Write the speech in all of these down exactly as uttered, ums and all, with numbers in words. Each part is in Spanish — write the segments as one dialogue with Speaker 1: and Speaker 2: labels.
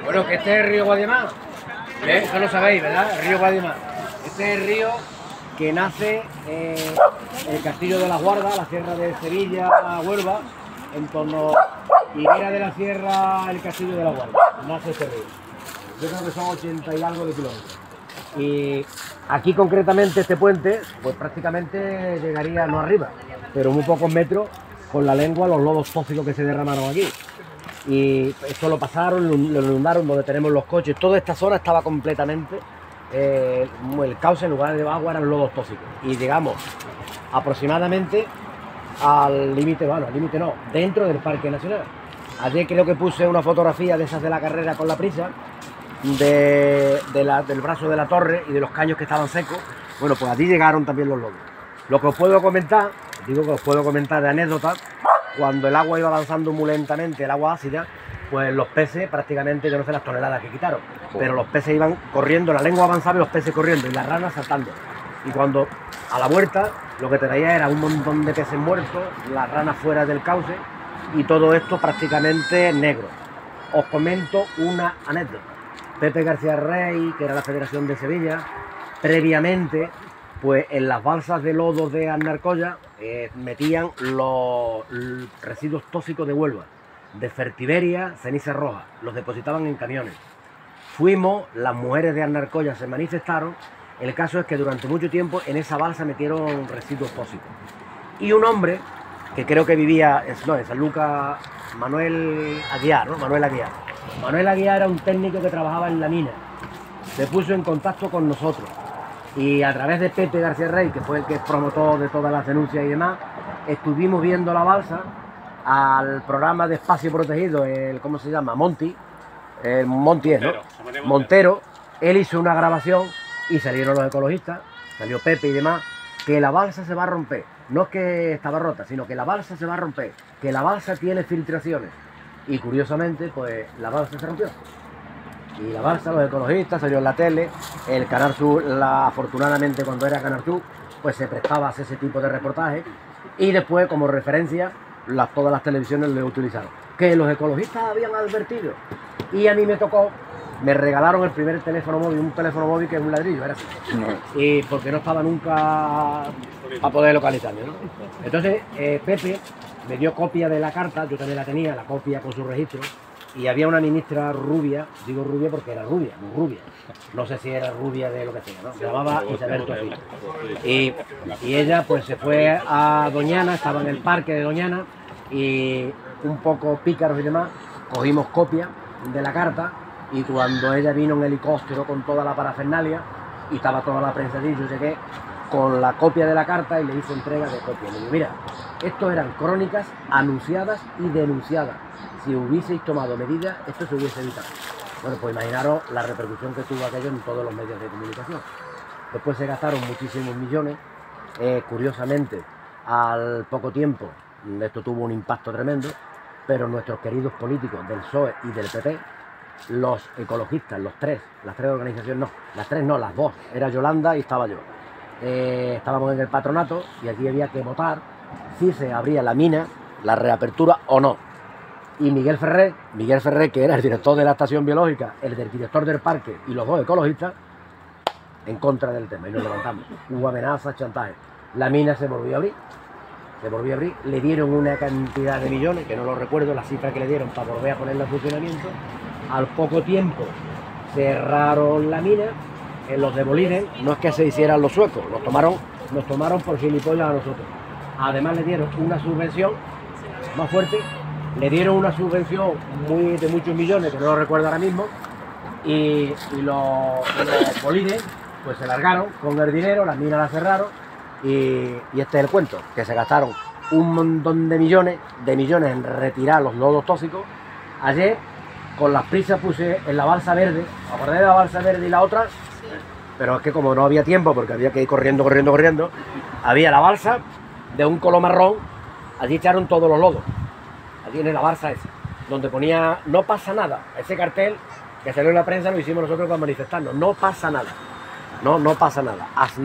Speaker 1: Bueno, que este es el río Guadiamar, ¿eh? Eso lo sabéis, ¿verdad? El río Guadiamar. Este es el río que nace eh, el Castillo de la Guarda, la sierra de Sevilla, Huelva, en torno a Higuera de la Sierra, el Castillo de la Guarda. Nace este río. Yo creo que son ochenta y algo de kilómetros. Y aquí concretamente este puente, pues prácticamente llegaría no arriba, pero muy pocos metros con la lengua los lodos tóxicos que se derramaron aquí. Y esto lo pasaron, lo inundaron donde tenemos los coches. Toda esta zona estaba completamente, eh, el cauce en lugar de agua eran lodos tóxicos. Y llegamos aproximadamente al límite, bueno, al límite no, dentro del Parque Nacional. Ayer creo que puse una fotografía de esas de la carrera con la prisa, de, de la, del brazo de la torre y de los caños que estaban secos. Bueno, pues allí llegaron también los lodos. Lo que os puedo comentar, digo que os puedo comentar de anécdotas, cuando el agua iba avanzando muy lentamente, el agua ácida, pues los peces prácticamente, yo no sé las toneladas que quitaron, pero los peces iban corriendo, la lengua avanzaba y los peces corriendo y las ranas saltando. Y cuando a la vuelta lo que traía era un montón de peces muertos, las ranas fuera del cauce y todo esto prácticamente negro. Os comento una anécdota. Pepe García Rey, que era la Federación de Sevilla, previamente, pues en las balsas de lodo de Aznarcolla eh, metían los residuos tóxicos de Huelva, de Fertiberia, ceniza roja, los depositaban en camiones. Fuimos, las mujeres de Aznarcolla se manifestaron, el caso es que durante mucho tiempo en esa balsa metieron residuos tóxicos. Y un hombre, que creo que vivía en, no, en San Lucas, Manuel Aguiar, ¿no? Manuel Aguiar. Manuel Aguiar era un técnico que trabajaba en la mina, se puso en contacto con nosotros y a través de Pepe García Rey, que fue el que es promotor de todas las denuncias y demás, estuvimos viendo la balsa al programa de Espacio Protegido, el, ¿cómo se llama? Monti, el Monti es, ¿no? Montero. Montero, él hizo una grabación y salieron los ecologistas, salió Pepe y demás, que la balsa se va a romper, no es que estaba rota, sino que la balsa se va a romper, que la balsa tiene filtraciones. Y curiosamente, pues la balsa se rompió. Y la balsa, los ecologistas, salió en la tele, el Canal Sur, la, afortunadamente cuando era Canal Sur, pues se prestaba a hacer ese tipo de reportajes. Y después, como referencia, las, todas las televisiones lo utilizaron. Que los ecologistas habían advertido. Y a mí me tocó, me regalaron el primer teléfono móvil, un teléfono móvil que es un ladrillo, era así. No. Y porque no estaba nunca a poder localizarme, ¿no? Entonces, eh, Pepe me dio copia de la carta, yo también la tenía, la copia con su registro, y había una ministra rubia, digo rubia porque era rubia, no rubia, no sé si era rubia de lo que sea, ¿no? Se llamaba Isabel Tofino. Y, y ella pues se fue a Doñana, estaba en el parque de Doñana, y un poco pícaros y demás, cogimos copia de la carta, y cuando ella vino en helicóptero con toda la parafernalia, y estaba toda la prensa allí, yo llegué con la copia de la carta y le hice entrega de copia. Le digo, mira, estos eran crónicas anunciadas y denunciadas. Si hubieseis tomado medidas, esto se hubiese evitado. Bueno, pues imaginaros la repercusión que tuvo aquello en todos los medios de comunicación. Después se gastaron muchísimos millones. Eh, curiosamente, al poco tiempo, esto tuvo un impacto tremendo, pero nuestros queridos políticos del P S O E y del P P, los ecologistas, los tres, las tres organizaciones, no, las tres no, las dos, era Yolanda y estaba yo. Eh, estábamos en el patronato y aquí había que votar si se abría la mina, la reapertura o no. Y Miguel Ferrer, Miguel Ferrer, que era el director de la estación biológica, el del director del parque y los dos ecologistas, en contra del tema y nos levantamos. Hubo amenazas, chantaje. La mina se volvió a abrir, se volvió a abrir, le dieron una cantidad de millones, que no lo recuerdo, la cifra que le dieron para volver a ponerla en funcionamiento. Al poco tiempo cerraron la mina. En los de Boliden, no es que se hicieran los suecos, los tomaron, nos tomaron por gilipollas a nosotros. Además le dieron una subvención más fuerte, le dieron una subvención muy, de muchos millones, que no lo recuerdo ahora mismo, y, y los, los Boliden pues se largaron con el dinero, las minas las cerraron, y, y este es el cuento, que se gastaron un montón de millones, de millones en retirar los lodos tóxicos. Ayer, con las prisas puse en la balsa verde, acordé de la balsa verde y la otra, pero es que como no había tiempo, porque había que ir corriendo, corriendo, corriendo, había la balsa de un color marrón, allí echaron todos los lodos, allí en la balsa esa, donde ponía no pasa nada, ese cartel que salió en la prensa lo hicimos nosotros para manifestarnos, no pasa nada, no, no pasa nada,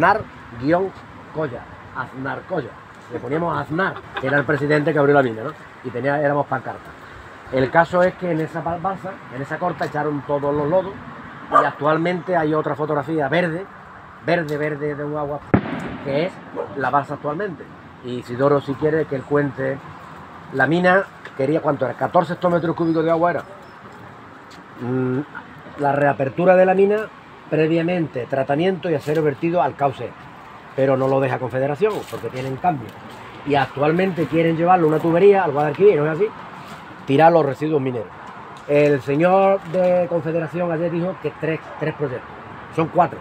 Speaker 1: Aznar-Colla, Aznarcolla, le poníamos a Aznar, que era el presidente que abrió la mina, ¿no? Y tenía, éramos pancartas. El caso es que en esa balsa, en esa corta, echaron todos los lodos y actualmente hay otra fotografía verde, verde, verde de un agua, que es la balsa actualmente. Y Isidoro, si quiere, que él cuente. La mina quería, ¿cuánto era? catorce hectómetros cúbicos de agua era. Mm, la reapertura de la mina, previamente tratamiento y acero vertido al cauce, pero no lo deja Confederación porque tienen cambio. Y actualmente quieren llevarlo a una tubería al Guadalquivir, ¿no es así? Tirar los residuos mineros. El señor de Confederación ayer dijo que tres, tres proyectos, son cuatro.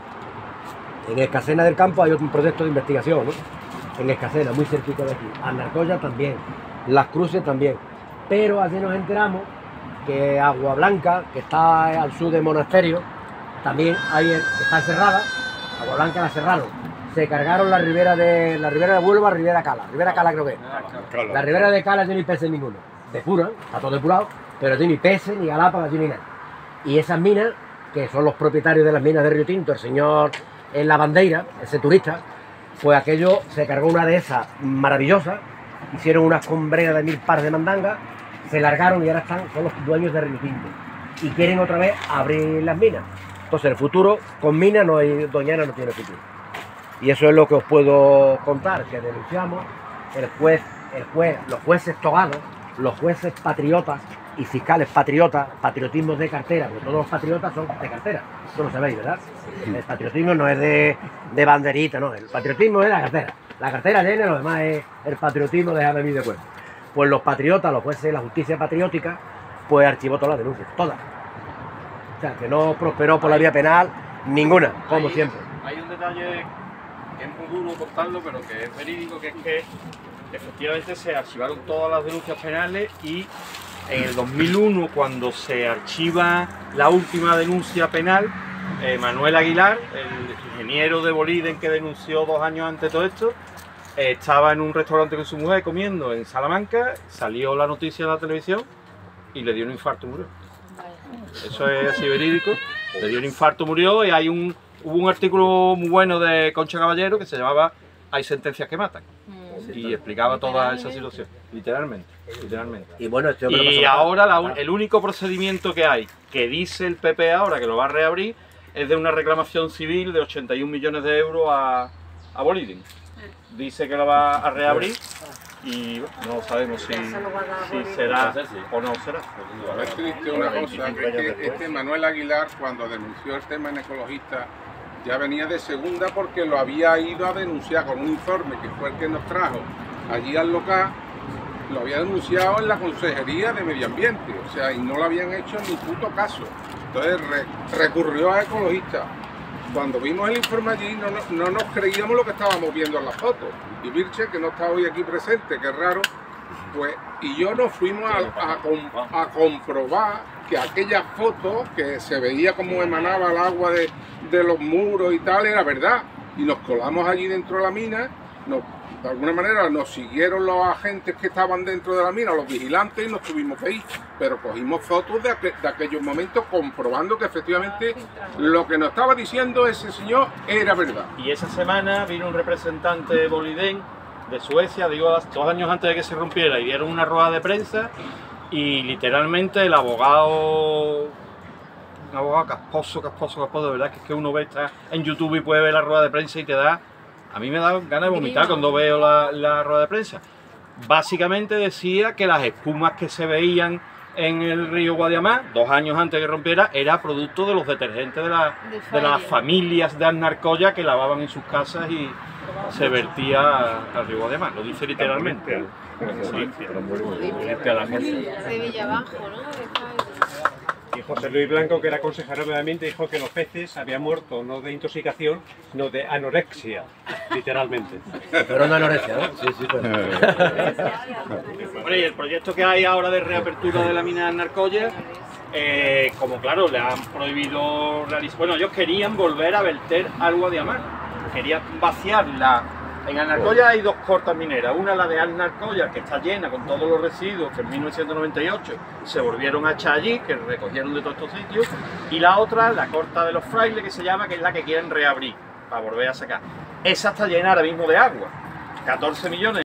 Speaker 1: En Escacena del Campo hay otro proyecto de investigación, ¿no? En Escacena, muy cerquita de aquí. Anarcoya también, Las Cruces también. Pero ayer nos enteramos que Agua Blanca, que está al sur del monasterio, también hay, está cerrada. Agua Blanca la cerraron. Se cargaron la ribera de la ribera de Huelva, Ribera Cala. Ribera Cala creo que es. La ribera de Cala no hay peces ninguno. Depuran, está todo depurado, pero no tiene ni peces, ni galápagos, ni nada. Y esas minas, que son los propietarios de las minas de Río Tinto, el señor en la bandera, ese turista, pues aquello se cargó una de esas maravillosas, hicieron unas combreras de mil pares de mandangas, se largaron y ahora están, son los dueños de Río Tinto. Y quieren otra vez abrir las minas. Entonces el futuro, con minas, no hay, Doñana no tiene futuro. Y eso es lo que os puedo contar, que denunciamos, el juez, el juez, los jueces togados, los jueces patriotas y fiscales patriotas, patriotismos de cartera, porque todos los patriotas son de cartera, eso lo sabéis, ¿verdad? El patriotismo no es de, de banderita, no, el patriotismo es la cartera. La cartera llena, lo demás es el patriotismo de Jaime de Cuerpo. Pues los patriotas, los jueces de la justicia patriótica, pues archivó todas las denuncias, todas. O sea, que no prosperó por la vía penal ninguna, como
Speaker 2: hay,
Speaker 1: siempre.
Speaker 2: Hay un detalle que es muy duro contarlo, pero que es verídico, que es que efectivamente se archivaron todas las denuncias penales y en el dos mil uno, cuando se archiva la última denuncia penal, eh, Manuel Aguilar, el ingeniero de Boliden que denunció dos años antes todo esto, eh, estaba en un restaurante con su mujer comiendo en Salamanca, salió la noticia en la televisión y le dio un infarto y murió. Eso es así verídico, le dio un infarto, murió, y hay un, hubo un artículo muy bueno de Concha Caballero que se llamaba "Hay sentencias que matan", y explicaba toda esa situación, literalmente, literalmente.
Speaker 1: Y bueno, este hombre
Speaker 2: Y
Speaker 1: pasó
Speaker 2: ahora la,
Speaker 1: nada.
Speaker 2: el único procedimiento que hay, que dice el P P ahora que lo va a reabrir, es de una reclamación civil de ochenta y un millones de euros a, a Boliden. Dice que lo va a reabrir y no sabemos si, si será o no será.
Speaker 3: Es triste una cosa, que es que este Manuel Aguilar, cuando denunció el tema en Ecologista, ya venía de segunda porque lo había ido a denunciar con un informe que fue el que nos trajo allí al local, lo había denunciado en la Consejería de Medio Ambiente, o sea, y no lo habían hecho ni puto caso. Entonces re, recurrió a Ecologista. Cuando vimos el informe allí no, no, no nos creíamos lo que estábamos viendo en las fotos. Y Virche, que no está hoy aquí presente, que es raro, pues, y yo nos fuimos a, a, a comprobar que aquellas fotos, que se veía como emanaba el agua de, de los muros y tal, era verdad. Y nos colamos allí dentro de la mina, nos, de alguna manera nos siguieron los agentes que estaban dentro de la mina, los vigilantes, y nos tuvimos que ir. Pero cogimos fotos de, aqu de aquellos momentos comprobando que efectivamente lo que nos estaba diciendo ese señor era verdad.
Speaker 2: Y esa semana vino un representante de Boliden, de Suecia, digo, dos años antes de que se rompiera, y dieron una rueda de prensa y literalmente el abogado, un abogado casposo, casposo, casposo, de verdad que es que uno ve, está en YouTube y puede ver la rueda de prensa y te da, a mí me da ganas de vomitar cuando veo la, la rueda de prensa. Básicamente decía que las espumas que se veían en el río Guadiamar, dos años antes de que rompiera, era producto de los detergentes de, la, de las familias de Anarcoya que lavaban en sus casas y se vertía al río Guadiamar, lo dice literalmente. Sí.
Speaker 4: De Villabajo, ¿no?
Speaker 5: Y José Luis Blanco, que era consejero de Medio Ambiente, dijo que los peces habían muerto no de intoxicación, sino de anorexia, literalmente.
Speaker 1: Pero no anorexia, ¿no? Sí, sí, pues.
Speaker 2: Bueno, y el proyecto que hay ahora de reapertura de la mina de Anarcoya, eh, como claro, le han prohibido realizar... Bueno, ellos querían volver a verter al Guadiamar, querían vaciarla. En Anarcoya hay dos cortas mineras, una la de Anarcoya, que está llena con todos los residuos que en mil novecientos noventa y ocho se volvieron a echar allí, que recogieron de todos estos sitios, y la otra, la corta de los Frailes, que se llama, que es la que quieren reabrir, para volver a sacar. Esa está llena ahora mismo de agua, catorce millones.